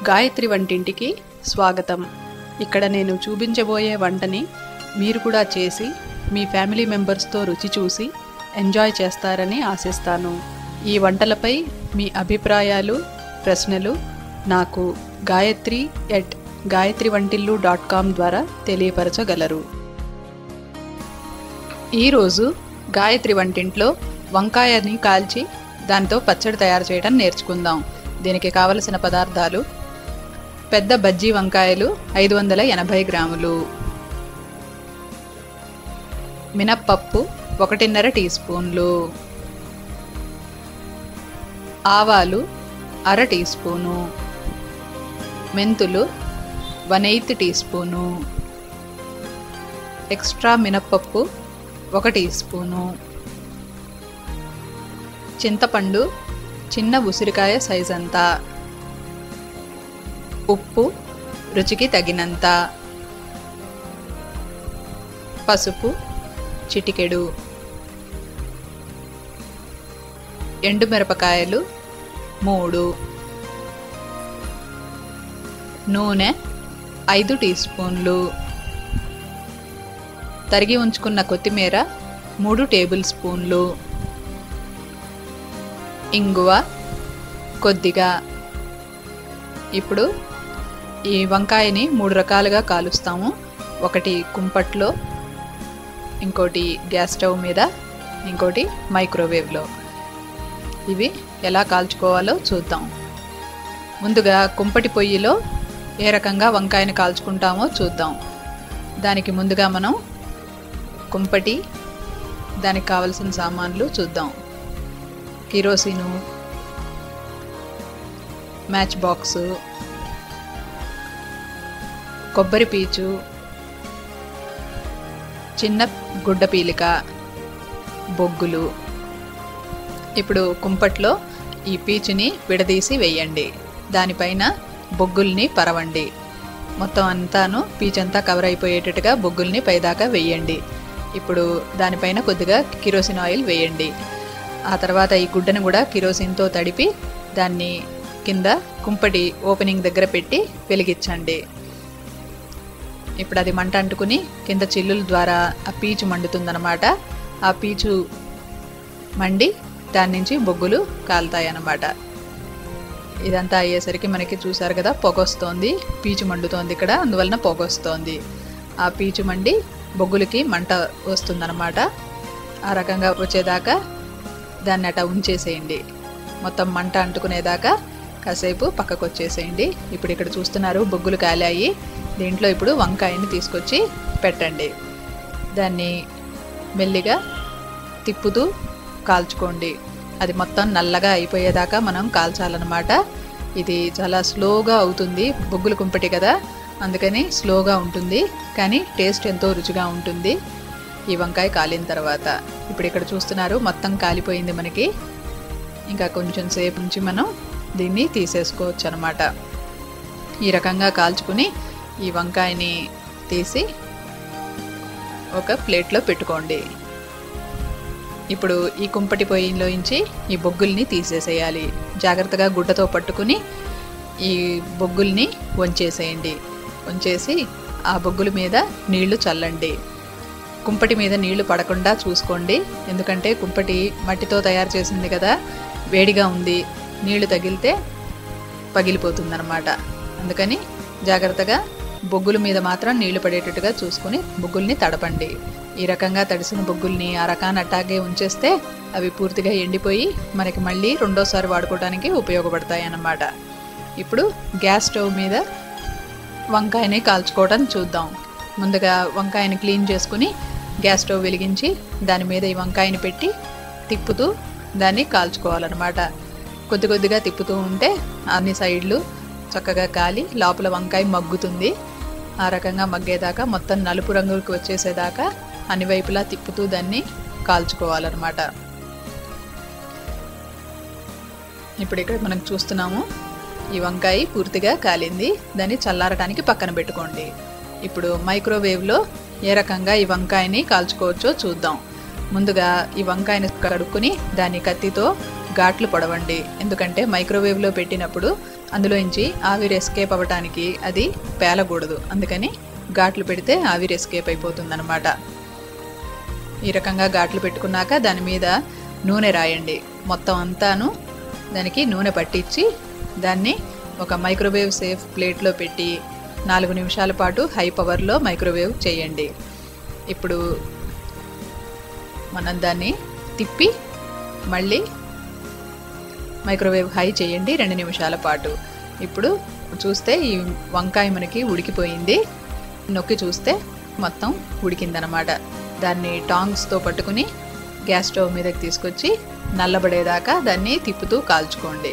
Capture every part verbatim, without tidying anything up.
గాయత్రి వంటింటికి స్వాగతం. ఇక్కడ నేను చూపించబోయే వంటని మీరు కూడా చేసి మీ ఫ్యామిలీ మెంబర్స్తో రుచి చూసి ఎంజాయ్ చేస్తారని ఆశిస్తాను. ఈ వంటలపై మీ అభిప్రాయాలు, ప్రశ్నలు నాకు గాయత్రి ఎట్ గాయత్రి వంటిల్లు డాట్ కామ్ ద్వారా తెలియపరచగలరు. ఈరోజు గాయత్రి వంటింట్లో వంకాయని కాల్చి దాంతో పచ్చడి తయారు చేయడం నేర్చుకుందాం. దీనికి కావలసిన పదార్థాలు: పెద్ద బజ్జీ వంకాయలు ఐదు వందల ఎనభై గ్రాములు, మినప్పప్పు ఒకటిన్నర టీ స్పూన్లు, ఆవాలు అర టీ స్పూను, మెంతులు one eighth tea spoon, extra మినప్పప్పు ఒక టీ స్పూను, చింతపండు చిన్న ఉసిరికాయ సైజ్ అంతా, ఉప్పు రుచికి తగినంత, పసుపు చిటికెడు, ఎండుమిరపకాయలు మూడు, నూనె ఐదు టీ స్పూన్లు, తరిగి ఉంచుకున్న కొత్తిమీర మూడు టేబుల్ స్పూన్లు, ఇంగువ కొద్దిగా. ఇప్పుడు ఈ వంకాయని మూడు రకాలుగా కాలుస్తాము. ఒకటి కుంపట్లో, ఇంకోటి గ్యాస్ స్టవ్ మీద, ఇంకోటి మైక్రోవేవ్లో. ఇవి ఎలా కాల్చుకోవాలో చూద్దాం. ముందుగా కుంపటి పొయ్యిలో ఏ రకంగా వంకాయని కాల్చుకుంటామో చూద్దాం. దానికి ముందుగా మనం కుంపటి, దానికి కావలసిన సామాన్లు చూద్దాం. కిరోసిను, మ్యాచ్ బాక్సు, కొబ్బరి పీచు, చిన్న గుడ్డ పీలిక, బొగ్గులు. ఇప్పుడు కుంపట్లో ఈ పీచుని విడదీసి వేయండి. దానిపైన బొగ్గుల్ని పరవండి. మొత్తం అంతాను పీచంతా కవర్ అయిపోయేటట్టుగా బొగ్గుల్ని పైదాకా వేయండి. ఇప్పుడు దానిపైన కొద్దిగా కిరోసిన్ ఆయిల్ వేయండి. ఆ తర్వాత ఈ గుడ్డను కూడా కిరోసిన్తో తడిపి దాన్ని కింద కుంపటి ఓపెనింగ్ దగ్గర పెట్టి వెలిగించండి. ఇప్పుడు అది మంట అంటుకుని కింద చిల్లుల ద్వారా ఆ పీచు మండుతుందన్నమాట. ఆ పీచు మండి దాని నుంచి బొగ్గులు కాలుతాయి అన్నమాట. ఇదంతా అయ్యేసరికి మనకి చూసారు కదా, పొగొస్తోంది, పీచు మండుతోంది ఇక్కడ, అందువలన పొగొస్తోంది. ఆ పీచు మండి బొగ్గులకి మంట వస్తుందన్నమాట. ఆ రకంగా వచ్చేదాకా దాన్ని అట్లా ఉంచేసేయండి. మొత్తం మంట అంటుకునేదాకా కాసేపు పక్కకు వచ్చేసేయండి. ఇప్పుడు ఇక్కడ చూస్తున్నారు బొగ్గులు కాలాయి. దీంట్లో ఇప్పుడు వంకాయని తీసుకొచ్చి పెట్టండి. దాన్ని మెల్లిగా తిప్పుతూ కాల్చుకోండి. అది మొత్తం నల్లగా అయిపోయేదాకా మనం కాల్చాలన్నమాట. ఇది చాలా స్లోగా అవుతుంది, బొగ్గులు కుంపటి కదా, అందుకని స్లోగా ఉంటుంది, కానీ టేస్ట్ ఎంతో రుచిగా ఉంటుంది ఈ వంకాయ కాలిన తర్వాత. ఇప్పుడు ఇక్కడ చూస్తున్నారు మొత్తం కాలిపోయింది మనకి. ఇంకా కొంచెం సేపు నుంచి మనం దీన్ని తీసేసుకోవచ్చు అన్నమాట. ఈ రకంగా కాల్చుకుని ఈ వంకాయని తీసి ఒక ప్లేట్లో పెట్టుకోండి. ఇప్పుడు ఈ కుంపటి పొయ్యిలోంచి ఈ బొగ్గుల్ని తీసేసేయాలి. జాగ్రత్తగా గుడ్డతో పట్టుకుని ఈ బొగ్గుల్ని వంచేసేయండి. వంచేసి ఆ బొగ్గుల మీద నీళ్లు చల్లండి. కుంపటి మీద నీళ్లు పడకుండా చూసుకోండి, ఎందుకంటే కుంపటి మట్టితో తయారు చేసింది కదా, వేడిగా ఉంది, నీళ్లు తగిలితే పగిలిపోతుందన్నమాట. అందుకని జాగ్రత్తగా బొగ్గుల మీద మాత్రం నీళ్లు పడేటట్టుగా చూసుకొని బొగ్గుల్ని తడపండి. ఈ రకంగా తడిసిన బొగ్గుల్ని ఆ రకాన్ని అట్టాగే ఉంచేస్తే అవి పూర్తిగా ఎండిపోయి మనకి మళ్ళీ రెండోసారి వాడుకోవడానికి ఉపయోగపడతాయి అన్నమాట. ఇప్పుడు గ్యాస్ స్టవ్ మీద వంకాయని కాల్చుకోవడం చూద్దాం. ముందుగా వంకాయని క్లీన్ చేసుకుని గ్యాస్ స్టవ్ వెలిగించి దాని మీద ఈ వంకాయని పెట్టి తిప్పుతూ దాన్ని కాల్చుకోవాలన్నమాట. కొద్ది కొద్దిగా తిప్పుతూ ఉంటే అన్ని సైడ్లు చక్కగా కాలి లోపల వంకాయ మగ్గుతుంది. ఆ రకంగా మగ్గేదాకా మొత్తం నలుపు రంగుకి వచ్చేసేదాకా అన్ని వైపులా తిప్పుతూ దాన్ని కాల్చుకోవాలన్నమాట. ఇప్పుడు ఇక్కడ మనం చూస్తున్నాము ఈ వంకాయ పూర్తిగా కాలింది. దాన్ని చల్లారడానికి పక్కన పెట్టుకోండి. ఇప్పుడు మైక్రోవేవ్లో ఏ రకంగా ఈ వంకాయని కాల్చుకోవచ్చో చూద్దాం. ముందుగా ఈ వంకాయని కడుక్కుని దాన్ని కత్తితో ఘాట్లు పొడవండి. ఎందుకంటే మైక్రోవేవ్లో పెట్టినప్పుడు అందులోంచి ఆవిరి ఎస్కేప్ అవ్వటానికి అది పేలకూడదు. అందుకని ఘాట్లు పెడితే ఆవిరి ఎస్కేప్ అయిపోతుందన్నమాట. ఈ రకంగా ఘాట్లు పెట్టుకున్నాక దాని మీద నూనె రాయండి. మొత్తం అంతాను దానికి నూనె పట్టించి దాన్ని ఒక మైక్రోవేవ్ సేఫ్ ప్లేట్లో పెట్టి నాలుగు నిమిషాల పాటు హై పవర్లో మైక్రోవేవ్ చేయండి. ఇప్పుడు మనం దాన్ని తిప్పి మళ్ళీ మైక్రోవేవ్ హై చేయండి రెండు నిమిషాల పాటు. ఇప్పుడు చూస్తే ఈ వంకాయ మనకి ఉడికిపోయింది. నొక్కి చూస్తే మొత్తం ఉడికిందనమాట. దాన్ని టాంగ్స్తో పట్టుకుని గ్యాస్ స్టవ్ మీదకి తీసుకొచ్చి నల్లబడేదాకా దాన్ని తిప్పుతూ కాల్చుకోండి.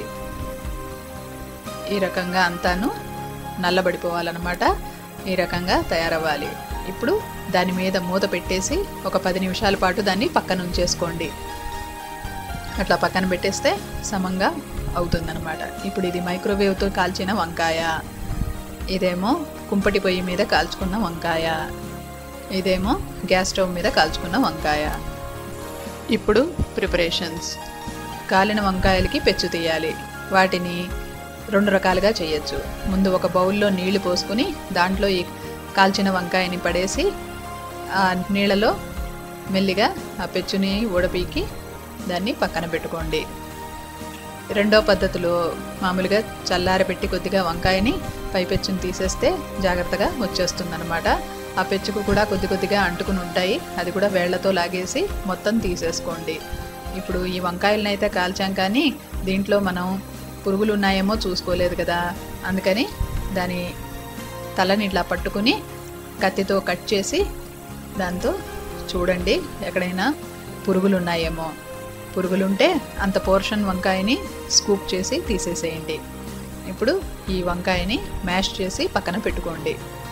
ఈ రకంగా అంతాను నల్లబడిపోవాలన్నమాట. ఈ రకంగా తయారవ్వాలి. ఇప్పుడు దాని మీద మూత పెట్టేసి ఒక పది నిమిషాల పాటు దాన్ని పక్కన ఉంచేసుకోండి. అట్లా పక్కన పెట్టేస్తే సమంగా అవుతుందన్నమాట. ఇప్పుడు ఇది మైక్రోవేవ్తో కాల్చిన వంకాయ, ఇదేమో కుంపటి పొయ్యి మీద కాల్చుకున్న వంకాయ, ఇదేమో గ్యాస్ స్టవ్ మీద కాల్చుకున్న వంకాయ. ఇప్పుడు ప్రిపరేషన్స్. కాలిన వంకాయలకి పెచ్చు తీయాలి. వాటిని రెండు రకాలుగా చేయొచ్చు. ముందు ఒక బౌల్లో నీళ్లు పోసుకుని దాంట్లో ఈ కాల్చిన వంకాయని పడేసి ఆ నీళ్ళలో మెల్లిగా ఆ పెచ్చుని ఊడపీకి దాన్ని పక్కన పెట్టుకోండి. రెండో పద్ధతిలో మామూలుగా చల్లారబెట్టి కొద్దిగా వంకాయని పైపెచ్చుని తీసేస్తే జాగ్రత్తగా వచ్చేస్తుందన్నమాట. ఆ పెచ్చుకు కూడా కొద్ది కొద్దిగా అంటుకుని ఉంటాయి. అది కూడా వేళ్లతో లాగేసి మొత్తం తీసేసుకోండి. ఇప్పుడు ఈ వంకాయలను అయితే కాల్చాం, కానీ దీంట్లో మనం పురుగులు ఉన్నాయేమో చూసుకోలేదు కదా. అందుకని దాని తలని ఇట్లా పట్టుకుని కత్తితో కట్ చేసి దాంతో చూడండి ఎక్కడైనా పురుగులు ఉన్నాయేమో. పురుగులుంటే అంత పోర్షన్ వంకాయని స్కూప్ చేసి తీసేసేయండి. ఇప్పుడు ఈ వంకాయని మ్యాష్ చేసి పక్కన పెట్టుకోండి.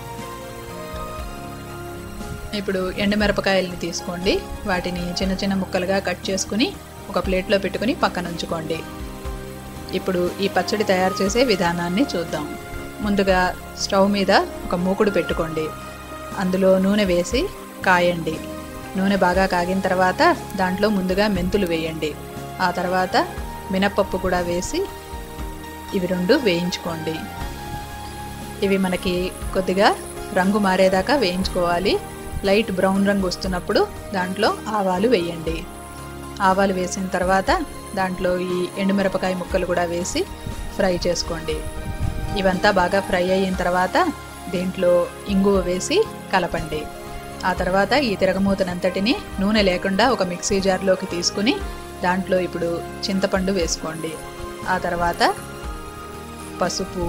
ఇప్పుడు ఎండుమిరపకాయలని తీసుకోండి. వాటిని చిన్న చిన్న ముక్కలుగా కట్ చేసుకుని ఒక ప్లేట్లో పెట్టుకుని పక్కన ఉంచుకోండి. ఇప్పుడు ఈ పచ్చడి తయారు చేసే విధానాన్ని చూద్దాం. ముందుగా స్టవ్ మీద ఒక మూకుడు పెట్టుకోండి. అందులో నూనె వేసి కాయండి. నూనె బాగా కాగిన తర్వాత దాంట్లో ముందుగా మెంతులు వేయండి. ఆ తర్వాత మినప్పప్పు కూడా వేసి ఇవి రెండు వేయించుకోండి. ఇవి మనకి కొద్దిగా రంగు మారేదాకా వేయించుకోవాలి. లైట్ బ్రౌన్ రంగు వస్తున్నప్పుడు దాంట్లో ఆవాలు వేయండి. ఆవాలు వేసిన తర్వాత దాంట్లో ఈ ఎండుమిరపకాయ ముక్కలు కూడా వేసి ఫ్రై చేసుకోండి. ఇవంతా బాగా ఫ్రై అయిన తర్వాత దీంట్లో ఇంగువ వేసి కలపండి. ఆ తర్వాత ఈ తిరగమూతనంతటిని నూనె లేకుండా ఒక మిక్సీ జార్లోకి తీసుకుని దాంట్లో ఇప్పుడు చింతపండు వేసుకోండి. ఆ తర్వాత పసుపు,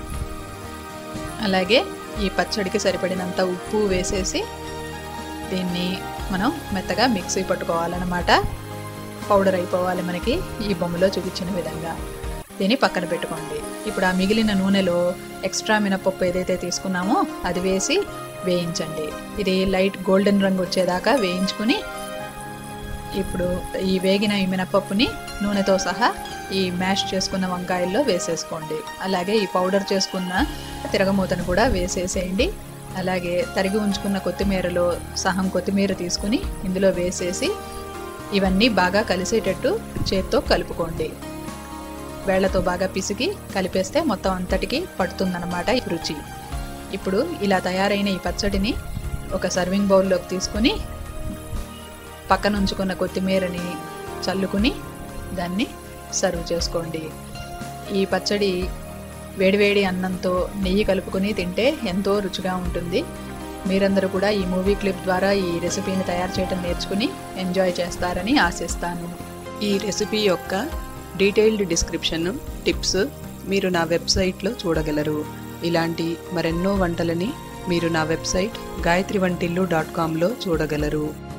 అలాగే ఈ పచ్చడికి సరిపడినంత ఉప్పు వేసేసి దీన్ని మనం మెత్తగా మిక్సీ పట్టుకోవాలన్నమాట. పౌడర్ అయిపోవాలి మనకి ఈ బొమ్మలో చూపించిన విధంగా. దీన్ని పక్కన పెట్టుకోండి. ఇప్పుడు ఆ మిగిలిన నూనెలో ఎక్స్ట్రా మినపప్పు ఏదైతే తీసుకున్నామో అది వేసి వేయించండి. ఇది లైట్ గోల్డెన్ రంగు వచ్చేదాకా వేయించుకుని ఇప్పుడు ఈ వేగిన ఈ మినపప్పుని నూనెతో సహా ఈ మ్యాష్ చేసుకున్న వంకాయల్లో వేసేసుకోండి. అలాగే ఈ పౌడర్ చేసుకున్న తిరగమూతను కూడా వేసేసేయండి. అలాగే తరిగి ఉంచుకున్న కొత్తిమీరలో సహం కొత్తిమీర తీసుకుని ఇందులో వేసేసి ఇవన్నీ బాగా కలిసేటట్టు చేత్తో కలుపుకోండి. వేళ్లతో బాగా పిసికి కలిపేస్తే మొత్తం అంతటికి పడుతుందన్నమాట ఈ రుచి. ఇప్పుడు ఇలా తయారైన ఈ పచ్చడిని ఒక సర్వింగ్ బౌల్లోకి తీసుకుని పక్కన ఉంచుకున్న కొత్తిమీరని చల్లుకుని దాన్ని సర్వ్ చేసుకోండి. ఈ పచ్చడి వేడివేడి అన్నంతో నెయ్యి కలుపుకొని తింటే ఎంతో రుచిగా ఉంటుంది. మీరందరూ కూడా ఈ మూవీ క్లిప్ ద్వారా ఈ రెసిపీని తయారు చేయడం నేర్చుకుని ఎంజాయ్ చేస్తారని ఆశిస్తాను. ఈ రెసిపీ యొక్క డీటెయిల్డ్ డిస్క్రిప్షన్, టిప్స్ మీరు నా వెబ్సైట్లో చూడగలరు. ఇలాంటి మరెన్నో వంటలని మీరు నా వెబ్సైట్ గాయత్రి వంటిల్లు డాట్ కామ్లో చూడగలరు.